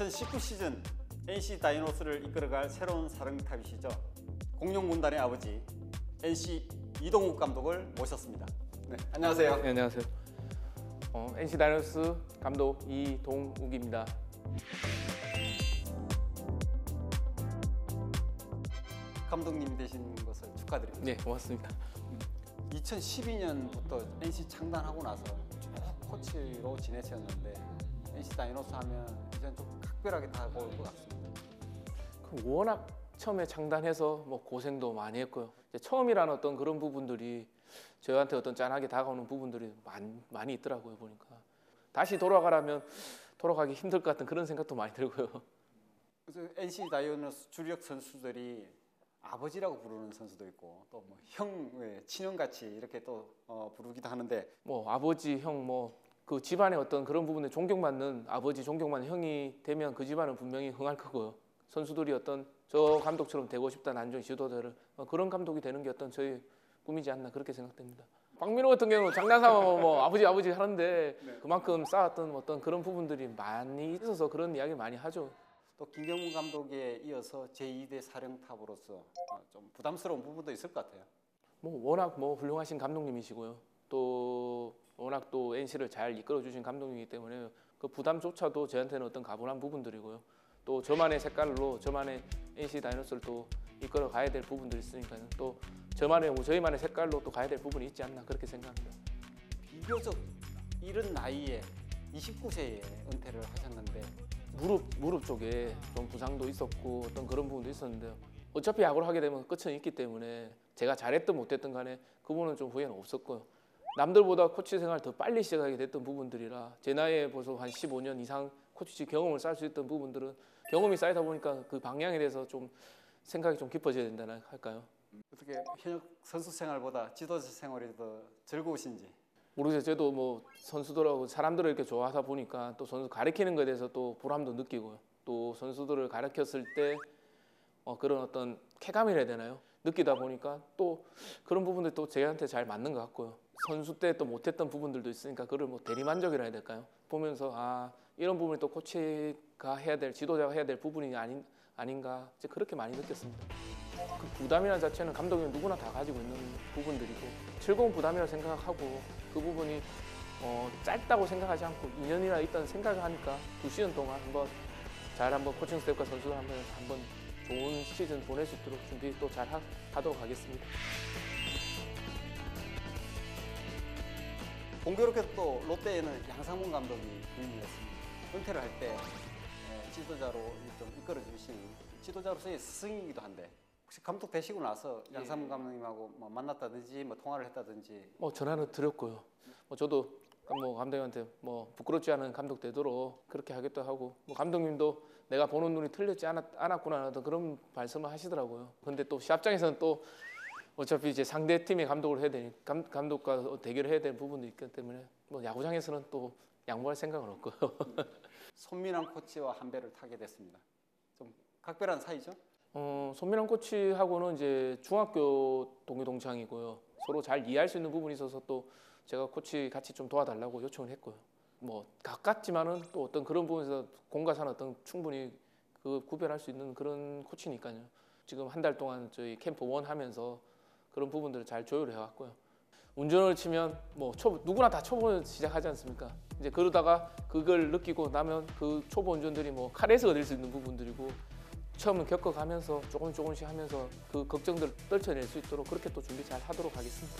2019 시즌 NC 다이노스를 이끌어갈 새로운 사령탑이시죠. 공룡군단의 아버지 NC 이동욱 감독을 모셨습니다. 네, 안녕하세요. 네, 안녕하세요. NC 다이노스 감독 이동욱입니다. 감독님 되신 것을 축하드립니다. 네, 고맙습니다. 2012년부터 NC 창단하고 나서 쭉 코치로 지내셨는데 NC 다이노스 하면 이제는 좀 각별하게 다가올 것 같습니다. 워낙 처음에 창단해서 뭐 고생도 많이 했고요. 이제 처음이라는 어떤 그런 부분들이 저한테 어떤 짠하게 다가오는 부분들이 많이 있더라고요. 보니까 다시 돌아가라면 돌아가기 힘들 것 같은 그런 생각도 많이 들고요. 그래서 NC 다이노스 주력 선수들이 아버지라고 부르는 선수도 있고 또 뭐 형, 친형같이 이렇게 또 부르기도 하는데 뭐 아버지, 형, 뭐 그 집안의 어떤 그런 부분에 존경받는 아버지, 존경받는 형이 되면 그 집안은 분명히 흥할 거고요. 선수들이 어떤 저 감독처럼 되고 싶다는 안정 지도자를 그런 감독이 되는 게 어떤 저희 꿈이지 않나 그렇게 생각됩니다. 박민호 같은 경우는 장난삼아 뭐 아버지 하는데 그만큼 쌓았던 어떤 그런 부분들이 많이 있어서 그런 이야기를 많이 하죠. 또 김경문 감독에 이어서 제2대 사령탑으로서 좀 부담스러운 부분도 있을 것 같아요. 뭐 워낙 뭐 훌륭하신 감독님이시고요. 또 워낙 또 NC를 잘 이끌어 주신 감독님이기 때문에 그 부담조차도 저한테는 어떤 가분한 부분들이고요. 또 저만의 색깔로 저만의 NC 다이노스를 또 이끌어 가야 될 부분들이 있으니까요. 또 저희만의 색깔로 또 가야 될 부분이 있지 않나 그렇게 생각합니다. 비교적 이른 나이에 29세에 은퇴를 하셨는데 무릎 쪽에 좀 부상도 있었고 어떤 그런 부분도 있었는데요. 어차피 야구를 하게 되면 끝은 있기 때문에 제가 잘했든 못했든 간에 그 부분은 좀 후회는 없었고요. 남들보다 코치 생활을 더 빨리 시작하게 됐던 부분들이라 제 나이에 벌써 한 15년 이상 코치 경험을 쌓을 수 있던 부분들은 경험이 쌓이다 보니까 그 방향에 대해서 좀 생각이 좀 깊어져야 된다나 할까요? 어떻게 현역 선수 생활보다 지도자 생활이 더 즐거우신지? 모르겠어요. 저도 뭐 선수들하고 사람들을 이렇게 좋아하다 보니까 또 선수 가르치는 것에 대해서 또 보람도 느끼고요. 또 선수들을 가르쳤을 때 그런 어떤 쾌감이라 해야 되나요? 느끼다 보니까 또 그런 부분들이 또 저한테 잘 맞는 것 같고요. 선수 때 또 못했던 부분들도 있으니까 그걸 뭐 대리만족이라 해야 될까요? 보면서 이런 부분이 또 코치가 해야 될 지도자가 해야 될 부분이 아닌가 이제 그렇게 많이 느꼈습니다. 그 부담이라는 자체는 감독이 누구나 다 가지고 있는 부분들이고 즐거운 부담이라고 생각하고 그 부분이 짧다고 생각하지 않고 2년이나 있다는 생각을 하니까 2시즌 동안 한번 코칭 스태프과 선수들 한번 좋은 시즌 보낼 수 있도록 준비 또 잘 하도록 하겠습니다. 공교롭게도 또 롯데에는 양상문 감독이 부임을 했습니다. 은퇴를 할 때 지도자로 좀 이끌어 주신 지도자로서의 스승이기도 한데 혹시 감독 되시고 나서 양상문 감독님하고 뭐 만났다든지 뭐 통화를 했다든지 전화는 드렸고요. 저도 감독님한테 부끄럽지 않은 감독 되도록 그렇게 하겠다 하고 감독님도 내가 보는 눈이 틀렸지 않았구나 하는 그런 말씀을 하시더라고요. 근데 또 시합장에서는 또 어차피 이제 상대 팀의 감독을 해야 되니 감독과 대결을 해야 될 부분도 있기 때문에 야구장에서는 또 양보할 생각은 없고요. 손민환 코치와 한 배를 타게 됐습니다. 좀 각별한 사이죠? 손민환 코치하고는 이제 중학교 동창이고요. 서로 잘 이해할 수 있는 부분이 있어서 또 제가 코치 같이 좀 도와달라고 요청을 했고요. 가깝지만은 또 어떤 그런 부분에서 공과 사는 어떤 충분히 구별할 수 있는 그런 코치니까요. 지금 한 달 동안 저희 캠프 1 하면서 그런 부분들을 잘 조율을 해왔고요. 운전을 치면 누구나 다 초보 시작하지 않습니까? 이제 그러다가 그걸 느끼고 나면 그 초보 운전들이 칼에서 얻을 수 있는 부분들이고 처음은 겪어가면서 조금씩 하면서 그 걱정들을 떨쳐낼 수 있도록 그렇게 또 준비 잘 하도록 하겠습니다.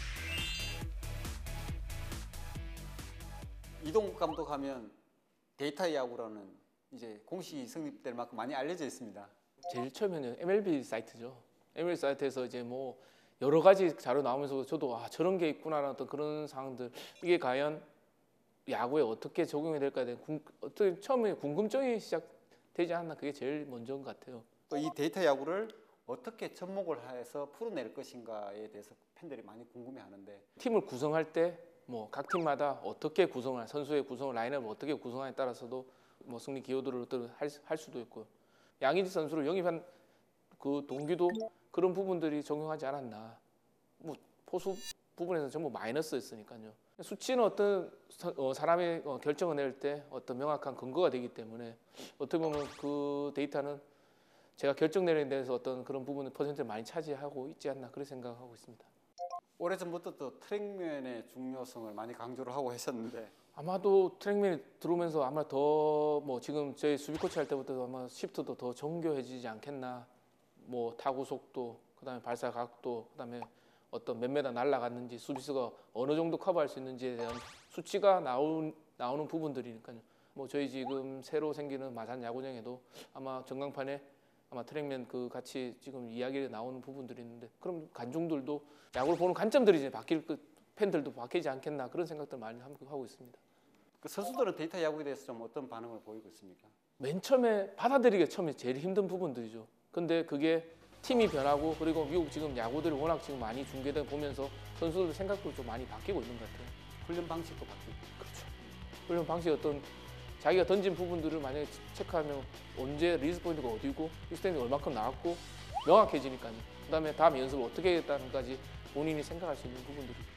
이동욱 감독 하면 데이터 야구라는 이제 공식이 성립될 만큼 많이 알려져 있습니다. 제일 처음에는 MLB 사이트죠. MLB 사이트에서 이제 여러 가지 자료 나오면서 저도 저런 게 있구나라는 어떤 그런 상황들 이게 과연 야구에 어떻게 적용이 될까에 대한 어떻게 처음에 궁금증이 시작되지 않나 그게 제일 먼저인 것 같아요. 또 이 데이터 야구를 어떻게 접목을 해서 풀어낼 것인가에 대해서 팬들이 많이 궁금해하는데 팀을 구성할 때 각 팀마다 어떻게 선수의 구성을 라인업을 어떻게 구성하냐에 따라서도 승리 기여도를 할 수도 있고요. 양의지 선수를 영입한 그 동기도 그런 부분들이 적용하지 않았나. 포수 부분에서 전부 마이너스였으니까요. 수치는 어떤 사람의 결정을 낼 때 어떤 명확한 근거가 되기 때문에 어떻게 보면 그 데이터는 제가 결정 내리는 데서 어떤 그런 부분을 퍼센트를 많이 차지하고 있지 않나 그렇게 생각하고 있습니다. 오래전부터 또 트랙맨의 중요성을 많이 강조를 하고 하셨는데 아마도 트랙맨이 들어오면서 아마 더 뭐 지금 저희 수비 코치 할 때부터 아마 시프트도 더 정교해지지 않겠나. 뭐 타구 속도, 그다음에 발사 각도, 그다음에 어떤 몇 메다 날아갔는지 수비수가 어느 정도 커버할 수 있는지에 대한 수치가 나오는 부분들이니까요. 뭐 저희 지금 새로 생기는 마산 야구장에도 아마 전광판에 아마 트랙맨 그 같이 지금 이야기가 나오는 부분들이 있는데 그럼 관중들도 야구를 보는 관점들이 이제 바뀔 팬들도 바뀌지 않겠나 그런 생각들 많이 하고 있습니다. 그 선수들은 데이터 야구에 대해서 좀 어떤 반응을 보이고 있습니까? 맨 처음에 받아들이기가 처음에 제일 힘든 부분들이죠. 근데 그게 팀이 변하고 그리고 미국 지금 야구들이 워낙 지금 많이 중계되고 보면서 선수들 생각도 좀 많이 바뀌고 있는 것 같아요. 훈련 방식도 바뀌고. 그렇죠. 훈련 방식 어떤 자기가 던진 부분들을 만약에 체크하면 언제 리리즈 포인트가 어디고 히스테인이 얼마큼 나왔고 명확해지니까요. 그다음에 다음 연습을 어떻게 하겠다는까지 본인이 생각할 수 있는 부분들이